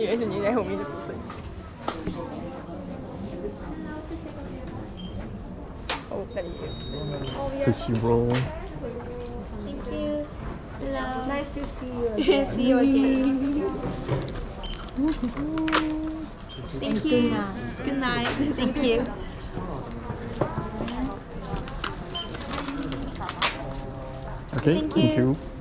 以为是你在后面的部分。哦，那里有。 Sushi roll. Thank you. Hello. Nice to see you. See you again. Thank you. Good night. Thank you. Okay, thank you.